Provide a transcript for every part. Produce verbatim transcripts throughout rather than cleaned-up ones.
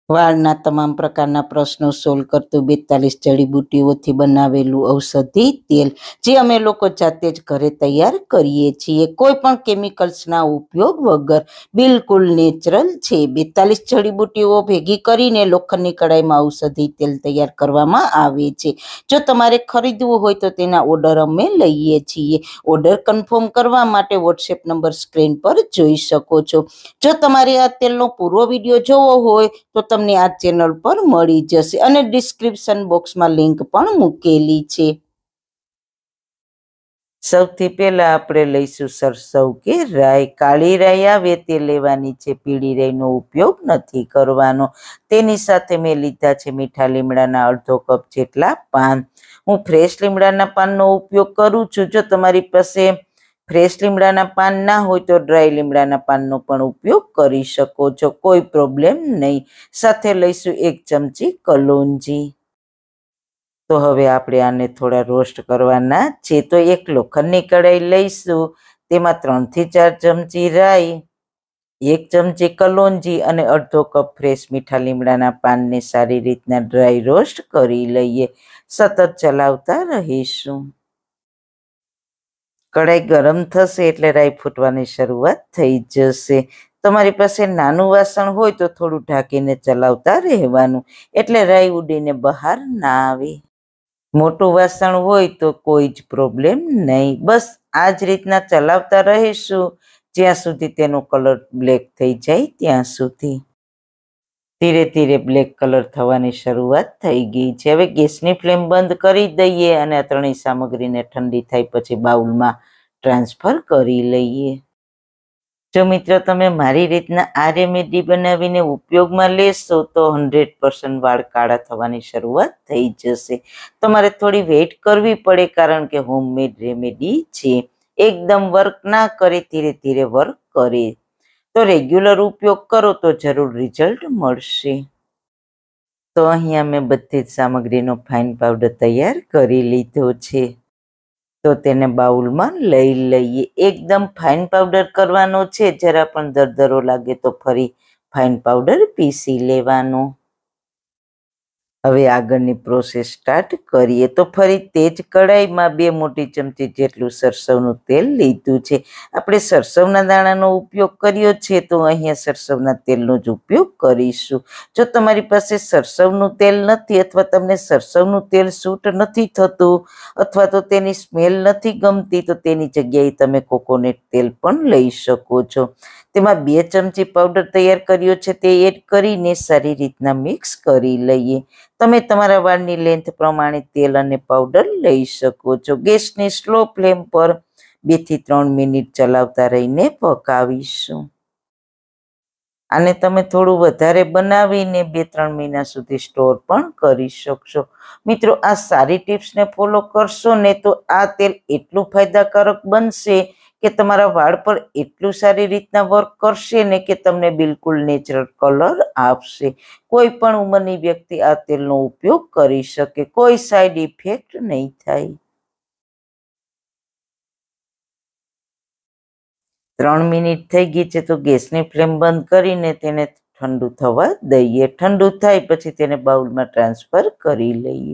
વાળના તમામ પ્રકારના પ્રશ્નો સોલ્વ કરતું બેતાલીસ જડીબુટ્ટીઓથી બનાવેલું ઔષધિ તેલ જે અમે લોકો જાતે જ ઘરે તૈયાર કરીએ છીએ, કોઈ પણ કેમિકલ્સના ઉપયોગ વગર બિલકુલ નેચરલ છે. બેતાલીસ જડીબુટ્ટીઓ ભેગી કરીને લોખંડની કડાઈમાં ઔષધિ તેલ તૈયાર કરવામાં આવે છે. જો તમારે ખરીદવું હોય તો તેના ઓર્ડર અમે લઈએ છીએ. ઓર્ડર કન્ફર્મ કરવા માટે વોટ્સએપ નંબર સ્ક્રીન પર જોઈ શકો છો. જો તમારે આ તેલનો પૂરો વિડીયો જોવો હોય તો તમને આ ચેનલ પર મળી જશે અને ડિસ્ક્રિપ્શન બોક્સમાં લિંક પણ મૂકેલી છે. સૌથી પહેલા આપણે લઈશું સરસવ કે રાઈ. કાળી રાઈ આવે તે લેવાની છે, પીળી રાઈનો ઉપયોગ નથી કરવાનો. તેની સાથે મેં લીધા છે મીઠા લીમડાના અડધો કપ જેટલા પાન. હું ફ્રેશ લીમડાના પાનનો ઉપયોગ કરું છું. જો તમારી પાસે ફ્રેશ લીમડાના પાન ના હોય તો ડ્રાય લીમડાના પાનનો પણ ઉપયોગ કરી શકો છો, કોઈ પ્રોબ્લેમ નહીં. સાથે લઈશું એક ચમચી કલોંજી. તો હવે આપણે આને થોડા રોસ્ટ કરવાના છે. તો એક લોખંડની કઢાઈ લઈશું, તેમાં ત્રણથી ચાર ચમચી રાઈ, એક ચમચી કલોંજી અને અડધો કપ ફ્રેશ મીઠા લીમડાના પાનને સારી રીતના ડ્રાય રોસ્ટ કરી લઈએ. સતત ચલાવતા રહીશું. કઢાઈ ગરમ થશે એટલે રાઈ ફૂટવાની શરૂઆત થઈ જશે. તમારી પાસે નાનું વાસણ હોય તો થોડું ઢાંકીને ચલાવતા રહેવાનું, એટલે રાઈ ઉડીને બહાર ના આવે. મોટું વાસણ હોય તો કોઈ જ પ્રોબ્લેમ નહીં. બસ આ જ રીતના ચલાવતા રહીશું જ્યાં સુધી તેનો કલર બ્લેક થઈ જાય ત્યાં સુધી. ધીરે ધીરે બ્લેક કલર થવાની શરૂઆત થઈ ગઈ છે. હવે ગેસની ફ્લેમ બંધ કરી દઈએ અને આ ત્રણેય સામગ્રીને ઠંડી થાય પછી બાઉલમાં ટ્રાન્સફર કરી લઈએ. જો મિત્રો તમે મારી રીતના આ રેમેડી બનાવીને ઉપયોગમાં લેશો તો હંડ્રેડ પર્સન્ટ વાળ કાળા થવાની શરૂઆત થઈ જશે. તમારે થોડી વેઇટ કરવી પડે કારણ કે હોમમેડ રેમેડી છે, એકદમ વર્ક ના કરે, ધીરે ધીરે વર્ક કરે. તો રેગ્યુલર ઉપયોગ કરો તો જરૂર રિઝલ્ટ મળશે. તો અહીંયા મેં બધી જ સામગ્રીનો ફાઇન પાવડર તૈયાર કરી લીધો છે. તો તેને બાઉલમાં લઈ લઈએ. એકદમ ફાઇન પાવડર કરવાનો છે, જરા પણ દરદરો લાગે તો ફરી ફાઇન પાવડર પીસી લેવાનો. હવે આગળની પ્રોસેસ સ્ટાર્ટ કરીએ. તો ફરી તે જ કઢાઈમાં બે મોટી ચમચી જેટલું સરસવનું તેલ લીધું છે. આપણે સરસવના દાણાનો ઉપયોગ કર્યો છે તો અહીંયા સરસવના તેલનો જ ઉપયોગ કરીશું. જો તમારી પાસે સરસવનું તેલ નથી અથવા તમને સરસવનું તેલ સૂટ નથી થતું અથવા તો તેની સ્મેલ નથી ગમતી તો તેની જગ્યાએ તમે કોકોનટ તેલ પણ લઈ શકો છો. તેમાં બે ચમચી પાવડર તૈયાર કર્યો છે તે એડ કરીને સારી રીતના મિક્સ કરી લઈએ. તમે તમારા વાળની લેન્થ પ્રમાણે તેલ અને પાવડર લઈ શકો છો. ગેસની સ્લો ફ્લેમ પર બે થી ત્રણ મિનિટ ચલાવતા રહીને પકાવીશું. આને તમે થોડું વધારે બનાવીને બે ત્રણ મહિના સુધી સ્ટોર પણ કરી શકશો. મિત્રો આ સારી ટિપ્સને ફોલો કરશો ને તો આ તેલ એટલું ફાયદાકારક બનશે કે તમારા વાળ પર એટલું સારી રીતના વર્ક કરશે ને કે તમને બિલકુલ નેચરલ કલર આપશે. કોઈ પણ ઉંમરની વ્યક્તિ આ તેલનો ઉપયોગ કરી શકે, કોઈ સાઈડ ઇફેક્ટ નહીં થાય. ત્રણ મિનિટ થઈ ગઈ છે તો ગેસની ફ્લેમ બંધ કરીને તેને ઠંડુ થવા દઈએ. ઠંડુ થાય પછી તેને બાઉલમાં ટ્રાન્સફર કરી લઈએ.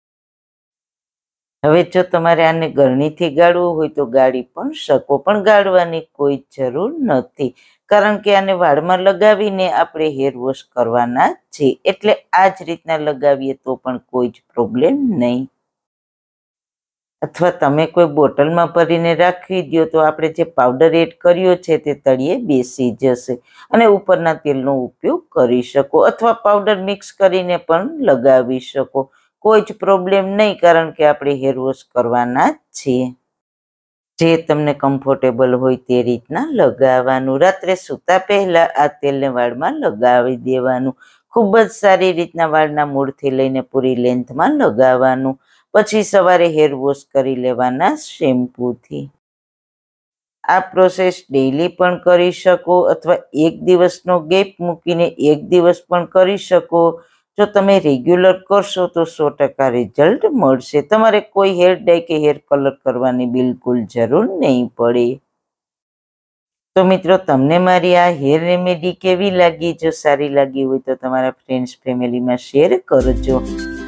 હવે જો તમારે આને ગરણીથી ગાળવું હોય તો ગાળી પણ શકો, પણ ગાળવાની કોઈ જરૂર નથી કારણ કે આને વાળમાં લગાવીને આપણે હેર વોશ કરવાના છે, એટલે આ જ રીતના લગાવીએ તો પણ કોઈ જ પ્રોબ્લેમ નહીં. અથવા તમે કોઈ બોટલમાં ભરીને રાખી દો તો આપણે જે પાવડર એડ કર્યો છે તે તળિયે બેસી જશે અને ઉપરના તેલનો ઉપયોગ કરી શકો અથવા પાવડર મિક્સ કરીને પણ લગાવી શકો, કોઈ જ પ્રોબ્લેમ નહીં કારણ કે આપણે હેર વોશ કરવાના જ છીએ. જે તમને કમ્ફર્ટેબલ હોય તે રીતના લગાવવાનું. રાત્રે સૂતા પહેલા આ તેલને વાળમાં લગાવી દેવાનું. ખૂબ જ સારી રીતના વાળના મૂળથી લઈને પૂરી લેન્થમાં લગાવવાનું. પછી સવારે હેર વોશ કરી લેવાના શેમ્પૂથી. આ પ્રોસેસ ડેઈલી પણ કરી શકો અથવા એક દિવસનો ગેપ મૂકીને એક દિવસ પણ કરી શકો. જો તમે રેગ્યુલર કરશો તો સો ટકા રિઝલ્ટ મળશે. તમારે કોઈ હેર ડાય કે હેર કલર કરવાની બિલકુલ જરૂર નહીં પડે. તો મિત્રો, તમને મારી આ હેર રેમેડી કેવી લાગી? જો સારી લાગી હોય તો તમારા ફ્રેન્ડ્સ ફેમિલીમાં શેર કરજો.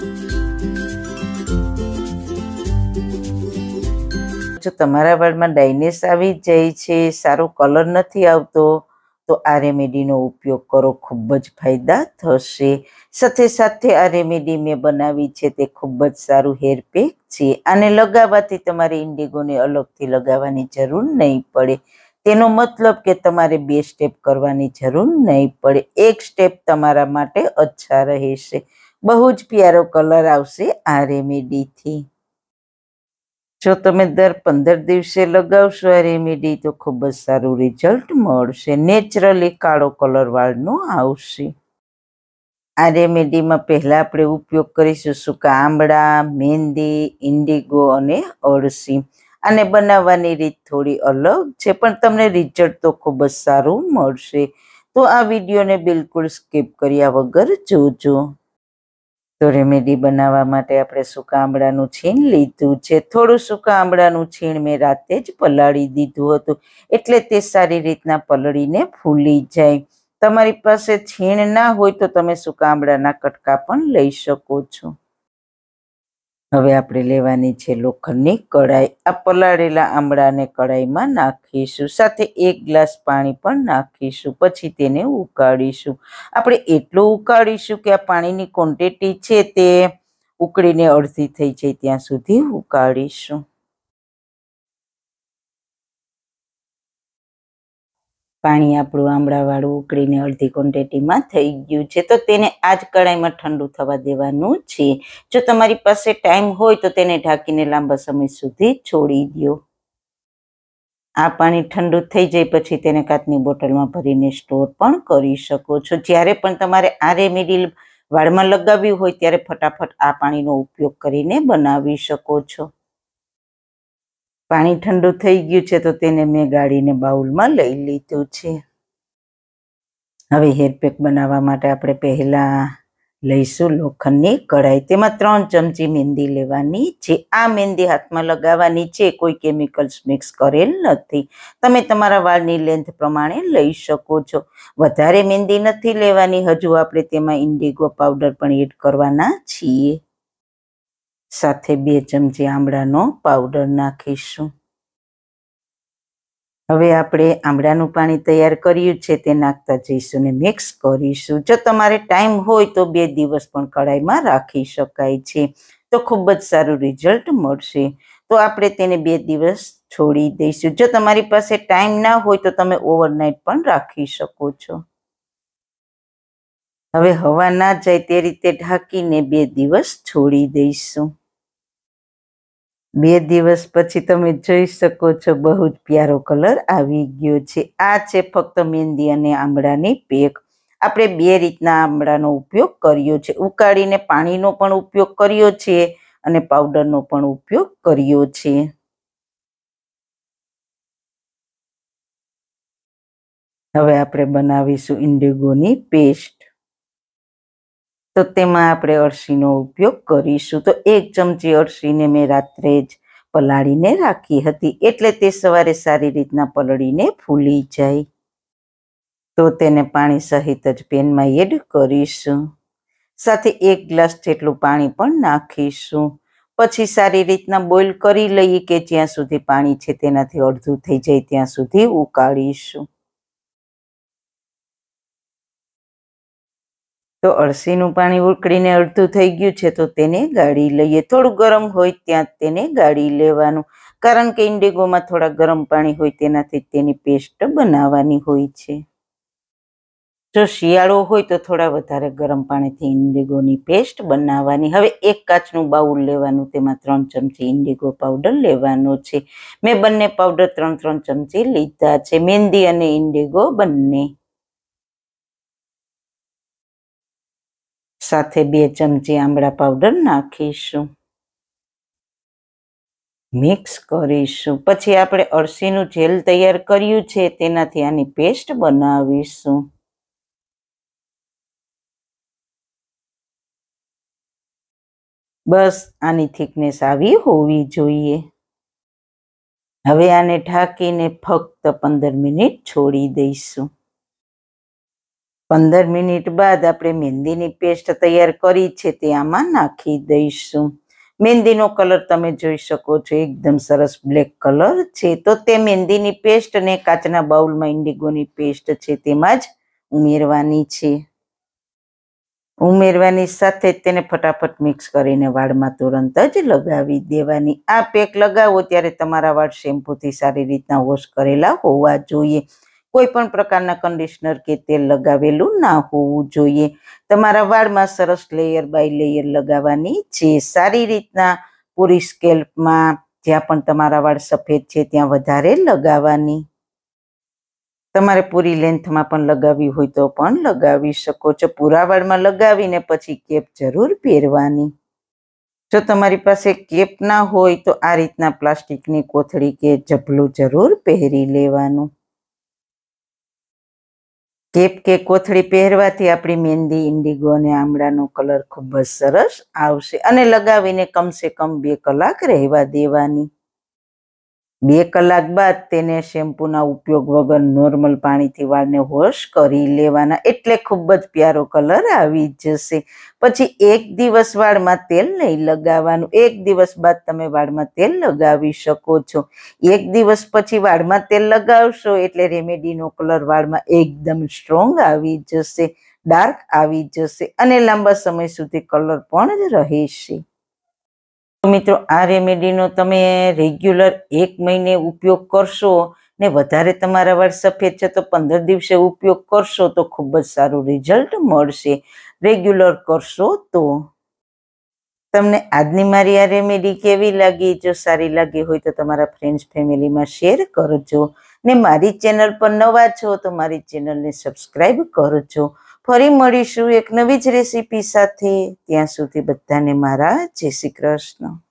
જો તમારા વાળમાં ડ્રાયનેસ આવી જાય છે, સારો કલર નથી આવતો, તો આ રેમેડીનો ઉપયોગ કરો, ખૂબ જ ફાયદા થશે. સાથે સાથે આ રેમેડી મેં બનાવી છે તે ખૂબ જ સારું હેર પેક છે. આને લગાવવાથી તમારે ઇન્ડિગોને અલગથી લગાવવાની જરૂર નહીં પડે. તેનો મતલબ કે તમારે બે સ્ટેપ કરવાની જરૂર નહીં પડે. એક સ્ટેપ તમારા માટે અચ્છા રહેશે. બહુ જ પ્યારો કલર આવશે આ રેમેડીથી. જો તમે દર પંદર દિવસે લગાવશો આ રેમેડી તો ખૂબ જ સારું રિઝલ્ટ મળશે. નેચરલી કાળો કલર વાળનો આવશે. આ રેમેડીમાં પહેલા આપણે ઉપયોગ કરીશું સૂકા આંબળા, મહેંદી, ઇન્ડિગો અને અળસી. આને બનાવવાની રીત થોડી અલગ છે, પણ તમને રિઝલ્ટ તો ખૂબ જ સારું મળશે. તો આ વિડીયોને બિલકુલ સ્કીપ કર્યા વગર જોજો. તો રેમેડી બનાવવા માટે આપણે સૂકા આંબળાનું છીણ લીધું છે. થોડું સૂકા આંબળાનું છીણ મેં રાતે જ પલાળી દીધું હતું, એટલે તે સારી રીતના પલળીને ફૂલી જાય. તમારી પાસે છીણ ના હોય તો તમે સૂકા આંબળાના કટકા પણ લઈ શકો છો. હવે આપણે લેવાની છે લોખંડની કડાઈ. આ પલાળેલા આંબળાને કડાઈમાં નાખીશું. સાથે એક ગ્લાસ પાણી પણ નાખીશું. પછી તેને ઉકાળીશું. આપણે એટલું ઉકાળીશું કે આ પાણીની ક્વોન્ટિટી છે તે ઉકળીને અડધી થઈ જાય ત્યાં સુધી ઉકાળીશું. પાણી આપણું આંબળાવાળું ઉકળીને અડધી ક્વોન્ટિટીમાં થઈ ગયું છે, તો તેને આ જ કડાઈમાં ઠંડુ થવા દેવાનું છે. જો તમારી પાસે ટાઈમ હોય તો તેને ઢાંકીને લાંબા સમય સુધી છોડી દો. આ પાણી ઠંડુ થઈ જાય પછી તેને કાચની બોટલમાં ભરીને સ્ટોર પણ કરી શકો છો. જ્યારે પણ તમારે આ રેમેડી વાળમાં લગાવ્યું હોય ત્યારે ફટાફટ આ પાણીનો ઉપયોગ કરીને બનાવી શકો છો. પાણી ઠંડુ થઈ ગયું છે તો તેને મેં ગાળીને બાઉલમાં લઈ લીધું છે. હવે હેર પેક બનાવવા માટે આપણે પહેલા લઈશું લોખંડની કડાઈ. તેમાં ત્રણ ચમચી મહેંદી લેવાની છે. આ મહેંદી હાથમાં લગાવવાની છે, કોઈ કેમિકલ્સ મિક્સ કરેલ નથી. તમે તમારા વાળની લેન્થ પ્રમાણે લઈ શકો છો. વધારે મહેંદી નથી લેવાની. હજુ આપણે તેમાં ઇન્ડિગો પાવડર પણ એડ કરવાના છીએ. સાથે બે ચમચી આંબળાનો પાવડર નાખીશું. હવે આપણે આંબળાનું પાણી તૈયાર કર્યું છે તે નાખતા જઈશું ને મિક્સ કરીશું. જો તમારે ટાઈમ હોય તો બે દિવસ પણ કડાઈમાં રાખી શકાય છે, તો ખૂબ જ સારું રિઝલ્ટ મળશે. તો આપણે તેને બે દિવસ છોડી દઈશું. જો તમારી પાસે ટાઈમ ના હોય તો તમે ઓવરનાઇટ પણ રાખી શકો છો. હવે હવા ના જાય તે રીતે ઢાંકીને બે દિવસ છોડી દઈશું. બે દિવસ પછી તમે જોઈ શકો છો બહુ જ પ્યારો કલર આવી ગયો છે. આ છે ફક્ત મહેંદી અને આંબળાની પેક. આપણે બે રીતના આંબળાનો ઉપયોગ કર્યો છે. ઉકાળીને પાણીનો પણ ઉપયોગ કર્યો છે અને પાવડરનો પણ ઉપયોગ કર્યો છે. હવે આપણે બનાવીશું ઇન્ડિગોની પેસ્ટ. તો તેમાં આપણે અળસીનો ઉપયોગ કરીશું. તો એક ચમચી અળસીને મેં રાત્રે જ પલાળીને રાખી હતી, એટલે તે સવારે સારી રીતના પલળીને ફૂલી જાય. તો તેને પાણી સહિત જ પેનમાં એડ કરીશું. સાથે એક ગ્લાસ જેટલું પાણી પણ નાખીશું. પછી સારી રીતના બોઇલ કરી લઈએ કે જ્યાં સુધી પાણી છે તેનાથી અડધું થઈ જાય ત્યાં સુધી ઉકાળીશું. તો અળસીનું પાણી ઉકળીને અડધું થઈ ગયું છે તો તેને ગાળી લઈએ. થોડું ગરમ હોય ત્યાં તેને ગાળી લેવાનું, કારણ કે ઇન્ડિગોમાં થોડા ગરમ પાણી હોય તેનાથી તેની પેસ્ટ બનાવવાની હોય છે. જો શિયાળો હોય તો થોડા વધારે ગરમ પાણીથી ઇન્ડિગોની પેસ્ટ બનાવવાની. હવે એક કાચનું બાઉલ લેવાનું, તેમાં ત્રણ ચમચી ઇન્ડિગો પાવડર લેવાનો છે. મેં બંને પાવડર ત્રણ ત્રણ ચમચી લીધા છે, મહેંદી અને ઇન્ડિગો બંને. સાથે બે ચમચી આંબળા પાવડર નાખીશું. મિક્સ કરીશું. પછી આપણે અળસીનું જેલ તૈયાર કર્યું છે તેનાથી આની પેસ્ટ બનાવીશું. બસ આની થિકનેસ આવી હોવી જોઈએ. હવે આને ઢાંકીને ફક્ત પંદર મિનિટ છોડી દઈશું. પંદર મિનિટ બાદ આપણે મહેંદીની પેસ્ટ તૈયાર કરી છે તે આમાં નાખી દઈશું. મહેંદીનો કલર તમે જોઈ શકો છો, એકદમ સરસ બ્લેક કલર છે. તો તે મહેંદીની પેસ્ટ ને કાચના બાઉલમાં ઇન્ડિગોની પેસ્ટ છે તેમાં જ ઉમેરવાની છે. ઉમેરવાની સાથે જ તેને ફટાફટ મિક્સ કરીને વાળમાં તુરંત જ લગાવી દેવાની. આ પેક લગાવો ત્યારે તમારા વાળ શેમ્પૂથી સારી રીતના વોશ કરેલા હોવા જોઈએ. કોઈ પણ પ્રકારના કન્ડિશનર કે તેલ લગાવેલું ના હોવું જોઈએ. તમારા વાળમાં સરસ લેયર બાય લેયર લગાવવાની છે. સારી રીતના પૂરી સ્કેલ્પમાં જ્યાં પણ તમારા વાળ સફેદ છે ત્યાં વધારે લગાવવાની. તમારે પૂરી લેન્થમાં પણ લગાવી હોય તો પણ લગાવી શકો છો. પૂરા વાળમાં લગાવીને પછી કેપ જરૂર પહેરવાની. જો તમારી પાસે કેપ ના હોય તો આ રીતના પ્લાસ્ટિકની કોથળી કે ઝબલું જરૂર પહેરી લેવાનું. કેપ કે કોથળી પહેરવાથી આપણી મહેંદી ઇન્ડિગો અને આમળાનો કલર ખૂબ જ સરસ આવશે. અને લગાવીને કમસે કમ બે કલાક રહેવા દેવાની. બે કલાક બાદ તેને શેમ્પૂના ઉપયોગ વગર નોર્મલ પાણીથી વાળને વોશ કરી લેવાના, એટલે ખૂબ જ પ્યારો કલર આવી જશે. પછી એક દિવસ વાળમાં તેલ નહીં લગાવવાનું. એક દિવસ બાદ તમે વાળમાં તેલ લગાવી શકો છો. એક દિવસ પછી વાળમાં તેલ લગાવશો એટલે રેમેડીનો કલર વાળમાં એકદમ સ્ટ્રોંગ આવી જશે, ડાર્ક આવી જશે અને લાંબા સમય સુધી કલર પણ જ રહેશે. મિત્રો, આ રેમેડીનો તમે રેગ્યુલર એક મહિને ઉપયોગ કરશો ને વધારે તમારા વાળ સફેદ છે તો પંદર દિવસે ઉપયોગ કરશો તો ખૂબ જ સારું રિઝલ્ટ મળશે. રેગ્યુલર કરશો તો. તમને આજની મારી આ રેમેડી કેવી લાગી? જો સારી લાગી હોય તો તમારા ફ્રેન્ડ્સ ફેમિલીમાં શેર કરજો. ને મારી ચેનલ પર નવા છો તો મારી ચેનલને સબસ્ક્રાઈબ કરજો. ફરી મળીશું એક નવી જ રેસીપી સાથે. ત્યાં સુધી બધાને મારા જય શ્રી કૃષ્ણ.